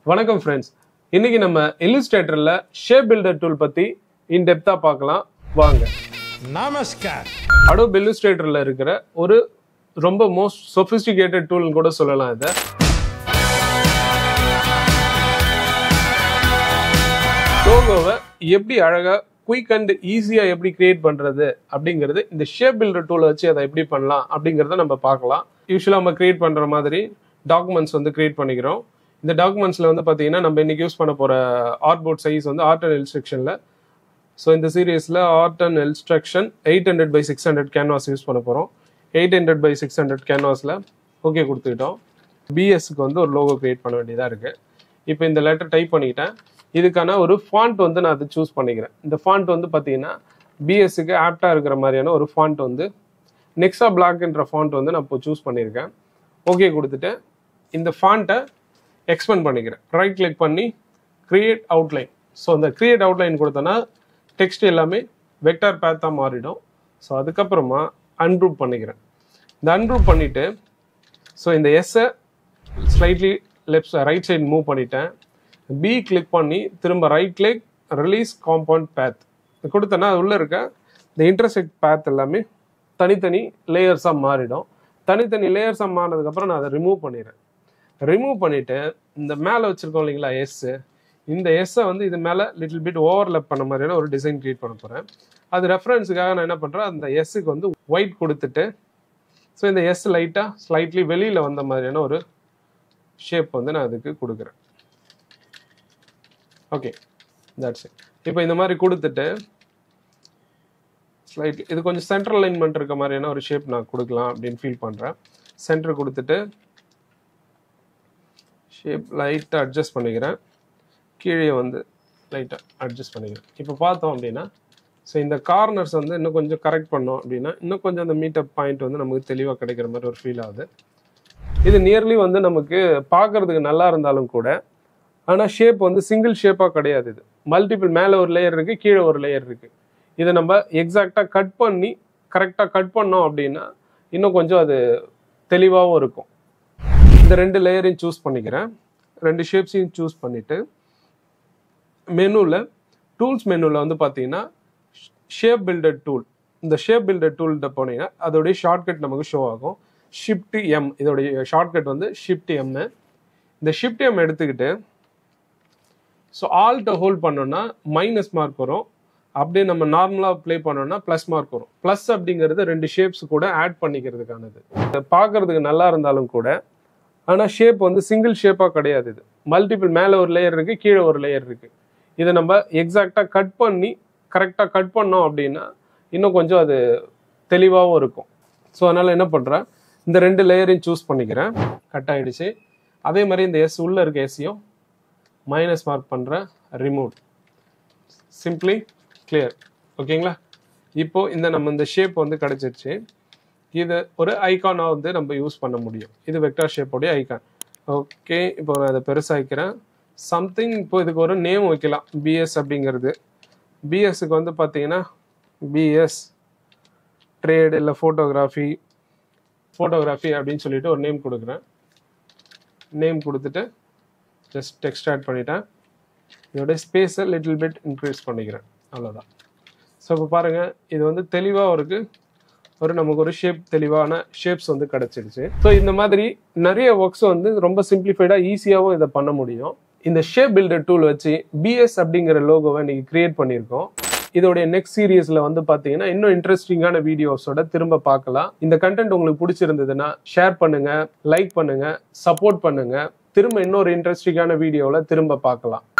வணக்கம் ஃப்ரெண்ட்ஸ். இன்னைக்கு நம்ம Illustratorல ஷேப் பில்டர் டூல் பத்தி இன் டெப்தா பார்க்கலாம் வாங்க. நமஸ்கார். Adobe Illustratorல இருக்கிற ஒரு ரொம்ப மோஸ்ட் சொபிஸ்டிகேட்டட் டூல் கூட சொல்லலாம் இத. லோகோவை எப்படி அழகா குயிக் அண்ட் ஈஸியா எப்படி கிரியேட் பண்றது அப்படிங்கிறது இந்த ஷேப் பில்டர் டூலை வச்சு அதை எப்படி பண்ணலாம் அப்படிங்கிறத நம்ம பார்க்கலாம். யூஸ்வலா நம்ம கிரியேட் பண்ற மாதிரி டாக்குமெண்ட்ஸ் வந்து கிரியேட் பண்ணிக்கிறோம். இந்த டாக்குமெண்ட்ஸ்ல வந்து பார்த்தீங்கன்னா நம்ம இன்னைக்கு யூஸ் பண்ண போற ஆர்ட் போர்ட் சைஸ் வந்து ஆர்ட் அண்ட் இன்ஸ்ட்ரக்ஷன்ல. ஸோ இந்த சீரீஸ்ல art and instruction 800x600 canvas use பண்ண போறோம். 800x600 கேன்வாஸ்ல okay கொடுத்துக்கிட்டோம். பிஎஸ்க்கு வந்து ஒரு லோகோ கிரியேட் பண்ண வேண்டியதா இருக்கு. இப்போ இந்த லெட்டர் டைப் பண்ணிக்கிட்டேன். இதுக்கான ஒரு ஃபாண்ட் வந்து நான் அதை சூஸ் பண்ணிக்கிறேன். இந்த ஃபாண்ட் வந்து பார்த்தீங்கன்னா பிஎஸ்க்கு ஆப்டா இருக்கிற மாதிரியான ஒரு ஃபாண்ட் வந்து நெக்ஸா பிளாக்ன்ற ஃபாண்ட் வந்து நான் இப்போ சூஸ் பண்ணியிருக்கேன். ஓகே கொடுத்துட்டு இந்த ஃபாண்ட்டை எக்ஸ்பெண்ட் பண்ணிக்கிறேன். ரைட் கிளிக் பண்ணி கிரியேட் அவுட்லைன். ஸோ அந்த கிரியேட் அவுட்லைன் கொடுத்தோன்னா டெக்ஸ்ட் எல்லாமே வெக்டார் பேத்தாக மாறிடும். ஸோ அதுக்கப்புறமா அன்குரூப் பண்ணிக்கிறேன். இந்த அன்குரூப் பண்ணிவிட்டு ஸோ இந்த எஸ்ஸை ஸ்லைட்லி ரைட் சைடு மூவ் பண்ணிட்டேன். பி கிளிக் பண்ணி திரும்ப right click release compound path கொடுத்தேன்னா அது உள்ளே இருக்க இந்த இன்டர்செக்ட் பேத் எல்லாமே தனித்தனி லேயர்ஸாக மாறிடும். தனித்தனி லேயர்ஸாக மாறினதுக்கப்புறம் நான் அதை ரிமூவ் பண்ணிடுறேன். ரிமூவ் பண்ணிவிட்டு இந்த மேலே வச்சுருக்கோம் இல்லைங்களா எஸ்ஸு, இந்த எஸ்ஸை வந்து இது மேலே லிட்டில் பிட் ஓவர்லப் பண்ண மாதிரியான ஒரு டிசைன் கிரியேட் பண்ண போகிறேன். அது ரெஃபரன்ஸுக்காக நான் என்ன பண்ணுறேன், அந்த எஸ்ஸுக்கு வந்து ஒயிட் கொடுத்துட்டு ஸோ இந்த எஸ் லைட்டாக ஸ்லைட்லி வெளியில் வந்த மாதிரியான ஒரு ஷேப் வந்து நான் அதுக்கு கொடுக்குறேன். Okay that's it. இப்போ இந்த மாதிரி கொடுத்துட்டு ஸ்லைட்லி இது கொஞ்சம் சென்டர் அலைன்மெண்ட் இருக்க மாதிரியான ஒரு ஷேப் நான் கொடுக்கலாம் அப்படின்னு ஃபீல் பண்ணுறேன். சென்டர் கொடுத்துட்டு ஷேப் லைட்டாக அட்ஜஸ்ட் பண்ணிக்கிறேன். கீழே வந்து லைட்டாக அட்ஜஸ்ட் பண்ணிக்கிறேன். இப்போ பார்த்தோம் அப்படின்னா ஸோ இந்த கார்னர்ஸ் வந்து இன்னும் கொஞ்சம் கரெக்ட் பண்ணோம் அப்படின்னா இன்னும் கொஞ்சம் அந்த மீட்டப் பாயிண்ட் வந்து நமக்கு தெளிவாக கிடைக்கிற மாதிரி ஒரு ஃபீல் ஆகுது. இது நியர்லி வந்து நமக்கு பார்க்கறதுக்கு நல்லா இருந்தாலும் கூட ஆனால் ஷேப் வந்து சிங்கிள் ஷேப்பாக கிடையாது. இது மல்டிபிள், மேலே ஒரு லேயர் இருக்குது, கீழே ஒரு லேயர் இருக்குது. இதை நம்ம எக்ஸாக்டாக கட் பண்ணி கரெக்டாக கட் பண்ணோம் அப்படின்னா இன்னும் கொஞ்சம் அது தெளிவாகவும் இருக்கும். இந்த ரெண்டு லேயரையும் சூஸ் பண்ணிக்கிறேன். ரெண்டு ஷேப்ஸையும் சூஸ் பண்ணிவிட்டு மெனுவில் டூல்ஸ் மெனுவில் வந்து பார்த்தீங்கன்னா ஷேப் பில்டர் டூல், இந்த ஷேப் பில்டர் டூல்கிட்ட போனீங்கன்னா அதோடைய ஷார்ட்கட் நமக்கு ஷோ ஆகும். ஷிஃப்ட் எம், இதோடைய ஷார்ட்கட் வந்து ஷிஃப்ட் எம். இந்த ஷிஃப்ட் எம் எடுத்துக்கிட்டு ஸோ ஆல்ட்டை ஹோல்ட் பண்ணோன்னா மைனஸ் மார்க் வரும். அப்படியே நம்ம நார்மலாக ப்ளே பண்ணோம்னா ப்ளஸ் மார்க் வரும். ப்ளஸ் அப்படிங்கிறது ரெண்டு ஷேப்ஸ் கூட ஆட் பண்ணிக்கிறதுக்கானது. பார்க்கறதுக்கு நல்லா இருந்தாலும் கூட ஆனால் ஷேப் வந்து சிங்கிள் ஷேப்பாக கிடையாது. இது மல்டிபிள், மேலே ஒரு லேயர் இருக்குது, கீழே ஒரு லேயர் இருக்குது. இதை நம்ம எக்ஸாக்டாக கட் பண்ணி கரெக்டாக கட் பண்ணோம் அப்படின்னா இன்னும் கொஞ்சம் அது தெளிவாகவும் இருக்கும். ஸோ அதனால் என்ன பண்ணுறேன், இந்த ரெண்டு லேயரையும் சூஸ் பண்ணிக்கிறேன். கட் ஆகிடுச்சு. அதே மாதிரி இந்த எஸ் உள்ளே இருக்க எஸ்ஸையும் மைனஸ் மார்க் பண்ணுறேன். Remove, simply clear. ஓகேங்களா? இப்போது இந்த ஷேப் வந்து கிடச்சிருச்சு. இது ஒரு ஐக்கானாக வந்து நம்ம யூஸ் பண்ண முடியும். இது வெக்டார் ஷேப்போடைய ஐக்கான். ஓகே, இப்போ நான் அதை பெருசாகிக்கிறேன். சம்திங் இப்போ இதுக்கு ஒரு நேம் வைக்கலாம். பிஎஸ் அப்படிங்கிறது. பிஎஸ்க்கு வந்து பார்த்தீங்கன்னா பிஎஸ் ட்ரேட் இல்லை ஃபோட்டோகிராஃபி அப்படின்னு சொல்லிட்டு ஒரு நேம் கொடுக்குறேன். நேம் கொடுத்துட்டு ஜஸ்ட் டெக்ஸ்ட் ஆட் பண்ணிட்டேன். இதோடைய ஸ்பேஸை லிட்டில் பிட் இன்க்ரீஸ் பண்ணிக்கிறேன். அவ்வளோதான். ஸோ இப்போ பாருங்கள், இது வந்து தெளிவாக இருக்குது. நமக்கு ஒரு தெளிவான ஷேப்ஸ் வந்து கிடைச்சிடுச்சு. ஸோ இந்த மாதிரி நிறைய ஒர்க்ஸ் வந்து ரொம்ப சிம்பிளிஃபைடாக ஈஸியாகவும் இதை பண்ண முடியும். இந்த ஷேப் பில்டர் டூல் வச்சு பிஎஸ் அப்படிங்கிற லோகோவை இன்னைக்கு கிரியேட் பண்ணியிருக்கோம். இதோடைய நெக்ஸ்ட் சீரீஸ்ல வந்து பார்த்தீங்கன்னா இன்னும் இன்ட்ரெஸ்டிங்கான வீடியோஸோட திரும்ப பார்க்கலாம். இந்த கண்டென்ட் உங்களுக்கு பிடிச்சிருந்ததுன்னா ஷேர் பண்ணுங்க, லைக் பண்ணுங்க, சப்போர்ட் பண்ணுங்க. திரும்ப இன்னொரு இன்ட்ரெஸ்டிங்கான வீடியோவில் திரும்ப பார்க்கலாம்.